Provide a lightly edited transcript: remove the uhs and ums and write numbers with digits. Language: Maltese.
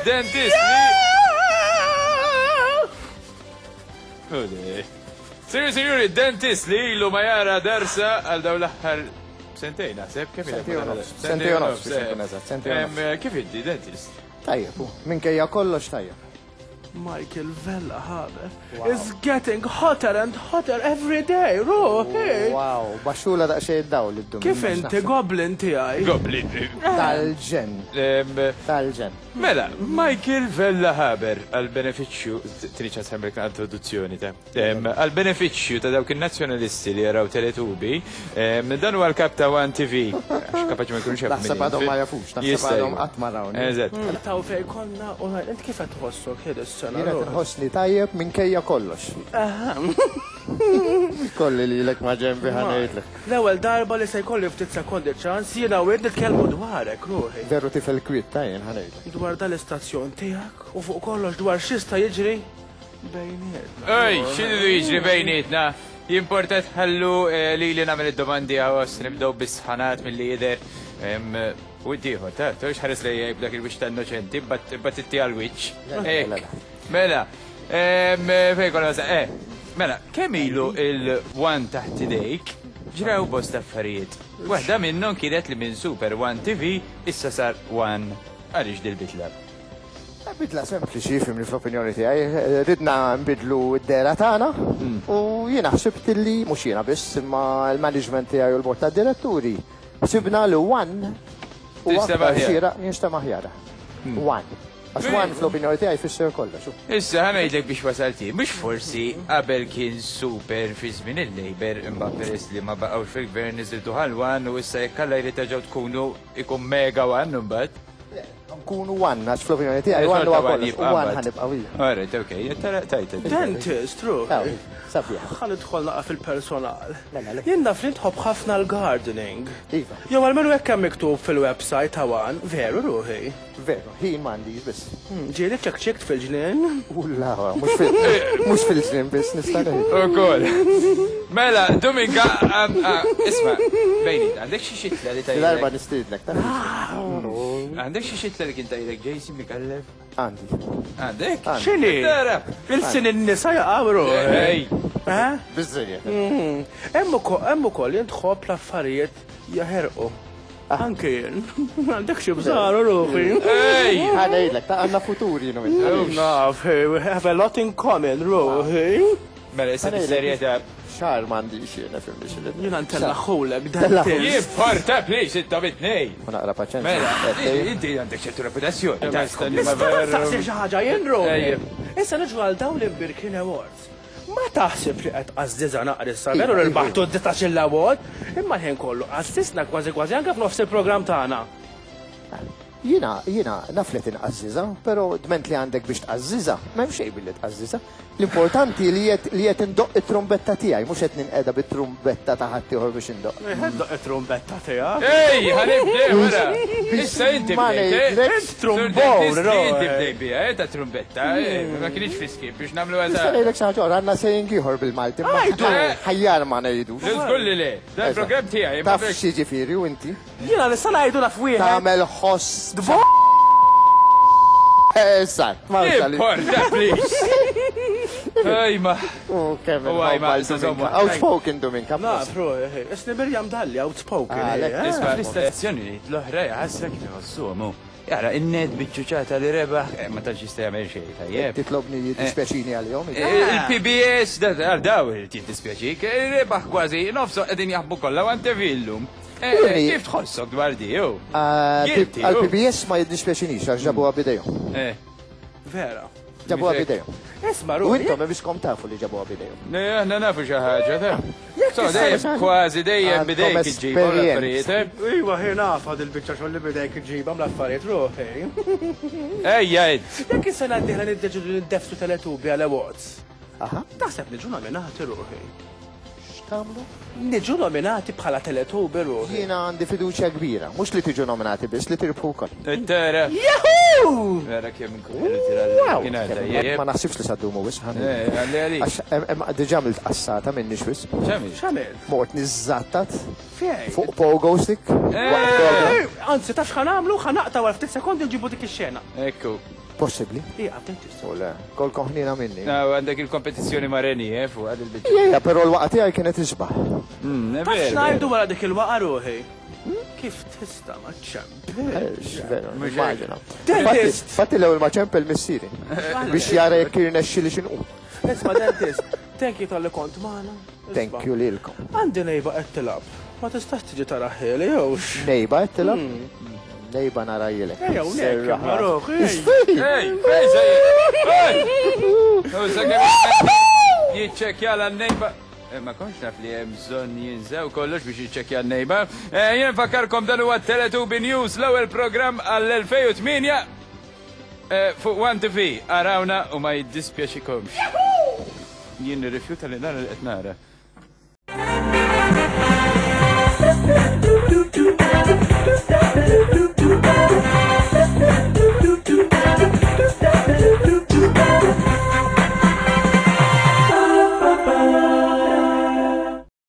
dentist li. Signori, dentist li ilu ma jara darsa għal daw l-aħħar sentejn, naħseb, kif kif jiddi dentist? Tajjeb, minkejja kollox tajjeb. Michael Vellahaber is getting hotter and hotter every day, ruħi. Wow, baxxula daqxej id-daw li d-dum. Kif inti goblin tiegħi? Goblin. Tal-ġen. Tal-ġen. Mela, Michael Vellahaber għal-beneficju, tiniċa sembek introduzzjoni ta' għal-beneficju ta' dawk il-nazjonalisti li jaraw Teletubi, dan huwa l-kap ta' One TV. Kapaċi ma jkunx jaffu. Naħseb għadhom ma jafux, naħseb għadhom qatt ma rawni. Eżatt. Taw fej konna, u inti kif qed tħossok ħed is-sena? Jiena tinħossni tajjeb minkejja kollox. Kolli li l-ek ma ġembi ħanejtlek. L-ewwel darba li se jkolli ftit sekondi ċans jiena u nitkellmu dwarek, ruħi. Veru tifel kwit tajjen ħanejtlek. Dwar dal-istazzjon tiegħek u fuq kollox dwar x'ista jiġri bejnietna. Ej, x'inhu jiġri bejnietna? Jimporta tħallu li nagħmel id-domandi għawas nibdew bis-sħanat milli jidher. U d-dieħor, ta' xħares li jibdak il-wix ta' innoċenti, bat it-ti għal-wix. Mela, mela, kemm ilu il-One taħt idejk ġraw bost affarijiet. Waħda minnhom kienet li minn Super One TV issa sar One. Għaliex dil-bitla? Bidla sempliċi fimni fl-opinjoni tiegħi, ridna nbidlu d-dera tagħna u jiena ħsibt li mhux jiena biss imma l-management tiegħi u l-bord tad-diretturi sibna l One u jinstema' ħjara. One. Għax One fl-opinjoni tiegħi fisser kollox. Issa ħanajdlek biex wasalti, mhux forsi qabel kien Super fi żmien il-Labor imbagħad peress li ma baqgħux fil-gvern niżiltu ħal One u issa jekk alla jrid terġgħu tkunu ikun mega One imbagħad. Nkunu One, għax fl-opinjoni tiegħi One huwa kollox. One ħanibqa' wija. Alright, okay, tajt. Dentist, ruħi. Sabiħ. Ħanidħol naqa fil-personal. Jien naf li tħobb ħafna l-gardening. Iva. Jew għalmenu hekk hemm miktub fil-website ta' One, veru ruħi. Veru, ħin m'għandix biss. Ġieli ċekt fil-ġnien? Ulla, mhux fil-ġnien biss nista' ngħid. Ukoll. Mela, Dominga, isma' bejniet, għandek xi xitla li tajlek? L-arba nistiedlek, Għandek xi xitla li kien tajlek ġejsi mikallef? Għandi. Għandek? X'inhi? Il-sin in-nisa jaqgħu ruħi. Biżżejjed. Hemm ukoll jien tħobb l-affarijiet jaħerqu. Anke jien. Għandek xi bżaru ruħi. Ej! Ħanejlek, ta' għandna futuri nu Naf, we have a lot in common, ruħi. Mela, issa serjetà. Xar m'għandix jiena fimni xi Jiena ntellaħħulek dentist. Jibporta, please, inta bitnej. U naqra paċenza. Mela, inti għandek ċertu reputazzjoni. Taqsi xi ħaġa jien ruħi. Issa niġu għal dawn l-Birkin Awards. Ma taħsib li qed qasdiża naqrissa veru l-baħtu d-ditax il-award, imma ħin kollu qassisna kważi anke f'nofs il-programm tagħna. Jiena naf li tinqazziża, però dment li għandek biex tqazziża, m'hemm xejn billi tqazziża. L-importanti li qed indoq it-trumbetta tiegħi, mhux qed ninqeda bit-trumbetta ta' ħadd ieħor biex indoq. Ħeddoq it-trumbetta tiegħek. Ej, ħanibdew wara. Issa inti bdejt. Trombon, inti bdej biha, ta' trumbetta, ma kienx fiski biex nagħmlu għal. Issa ngħidlek xi ħaġa għandna sejn ieħor bil-Malti. Ħajjar ma ngħidux. Tqulli le, dal-programm tiegħi. Taf xi ġifieri u inti? Jiena nista' ngħidu naf wieħed. Tagħmel ħoss. Eżatt, ma Porta, please. Ejma. Outspoken Dominka. Naf, ruħi. Isni Mirjam Dalli, outspoken. Isma' l-istazzjoni l-oħra ħassra kif iħossuhom. Jara, in-net biċċuċata li rebaħ, ma tantx jista' jagħmel xejn tajjeb. Titlobni tispjaċini għal-jom. Il-PBS, daw tispjaċik, rebaħ kważi nofsu qegħdin jaħbu kollha għante villum. Kif tħossok dwar di, jew? Għal-PBS ma jiddispjaċinix għax ġabuha bidejhom. Vera. Ġabuha bidejhom. Isma' U ruħi. intom biskom tafu li ġabuha bidejhom. Aħna nafu xi ħaġa, So dejjem kważi dejjem bidejk iġġibhom l-affarijiet. Iwa ħin naf għad il-biċċa xogħol li bidejk iġġibhom l-affarijiet ruħi. Ejja, Jekk is-sena d-dieħla niddefsu Teletubi għal-awards. Aha. Taħseb niġu nominati ruħi. X'tagħmlu? Niġu nominati bħala Teletubi ruħi. Jiena għandi fiduċja kbira, mhux li tiġu nominati biss li tirbħu wkoll. Tara. Yahoo! Vera kemm inkun Ma naħsibx li saddumu wis ħan. Għalli. Għax diġà mill qassata minnix wis. X'għamil? Mort niżattat Fej. fuq pogo stick. Anzi, taf x'ħan għamlu, ħanaqta għal ftit sekondi nġibu dik ix-xena. Ekku. possibli. Għabdek tista. U le, kol koħnina minni. Għandek il-kompetizjoni mareni, fuq għad il-bicċa. Jija, pero l-waqti għaj kienet isbaħ. Għax najdu wara dik il-waqa ruħi. Kif tista ma ċempilx? Veru, Mhux immaġina. Dentist. Fatti l-ewel ma ċempel missieri. Biex jara jekk jirnexxi li xinqu. Isma dentist, thank you tal-li kont maħna. Thank you lilkom. Għandi nejba qed tilab. Ma tistax tiġi taraħħeli, jewx. Nejba, għettilab? Nejba nara jilek. Ejja, unek, marruħ, Ej, fej, zej! U sakemm jitċekja l-nejba. Ma konx naf li hemm bżonn jinżew kollox biex jiċċekkja n-nejba. Jien fakkarkom dan huwa Teletubi News l-ewwel programm għall-2008 fuq One TV. Arawna u ma jiddispjaċikomx. Jien nirrifjuta li nara li qed nara.